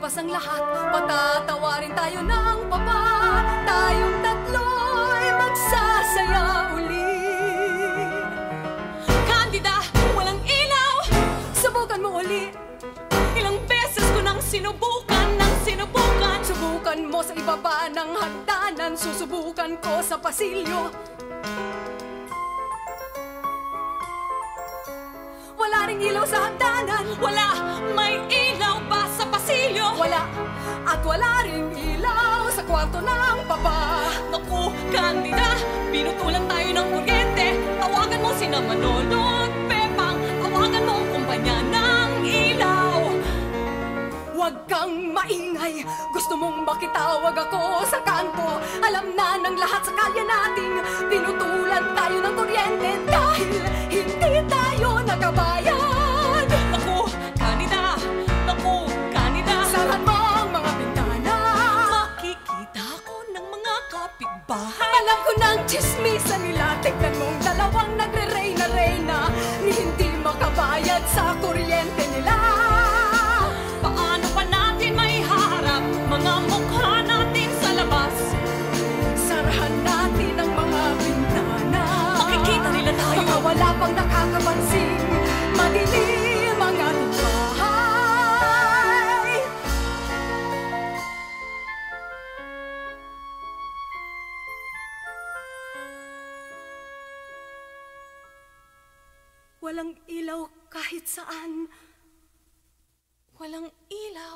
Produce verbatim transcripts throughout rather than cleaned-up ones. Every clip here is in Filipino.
makalipas ang lahat, patatawarin tayo ng papa. Tayong tatlo'y magsasaya uli. Candida, walang ilaw, subukan mo uli. Ilang beses ko nang sinubukan, nang sinubukan. Subukan mo sa ibaba ng hagdanan, susubukan ko sa pasilyo. Wala ring ilaw sa hagdanan. Wala, may ilaw ba sa pasilyo? Wala, at wala ring ilaw sa kwarto ng papa. Naku, Candida, pinutulan tayo ng kuryente. Tawagan mo sina Manolo at Pepang. Tawagan mo ang kumpanya ng ilaw. Huwag kang maingay, gusto mong makitawag ako sa kanto. Alam na ng lahat sa kalye nating pinutulan tayo ng kuryente dahil hindi tayo nakabayad. Naku, Candida, naku, Candida, sarad mo ang mga bintana. Makikita ko ng mga kapitbahay. Alam ko ng chismisan nila, tignan mong dalawang nagre-reyna-reyna ni hindi makabayad sa kuryente nila. Paano pa natin may harap mga mukha natin sa labas? Sarahan natin ang mga bintana. Makikita nila tayo. Baka wala pang nakakapansin, madilim ang ating bahay. Walang ilaw kahit saan. Walang ilaw.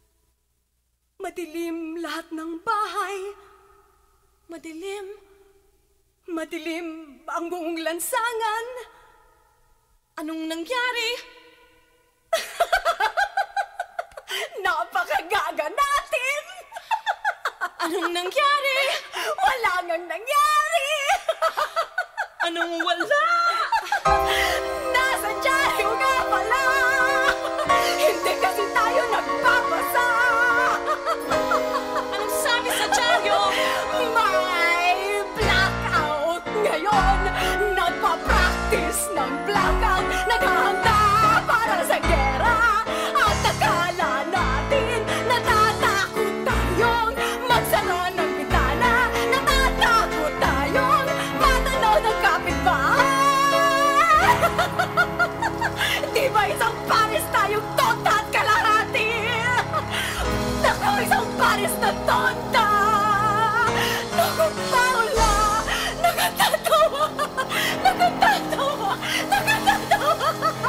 Madilim lahat ng bahay. Madilim. Madilim ang buong lansangan. Anong nangyari? Napakagaga natin! Anong nangyari? Wala ngang nangyari! Anong wala? Nasa dyaryo nga pala! Hindi kasi tayo nagpapasa! Anong sabi sa dyaryo? May blackout ngayon! Nagpa-practice ng blackout! Naghahanda para sa gera! At akala natin natatakot tayong magsara ng bintana! Natatakot tayong matanaw ng kapitbahay! Di ba isang pares tayong tonta at kalahati? Naku, isang pares na tonta! Naku, Paula! Nakatatawa! Nakatatawa! Nakatatawa!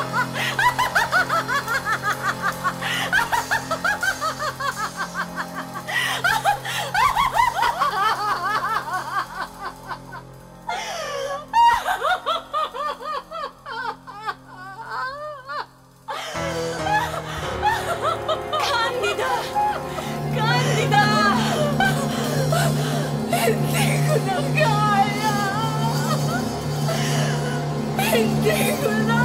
Candida! Candida! Hindi ko na kaya! Hindi ko na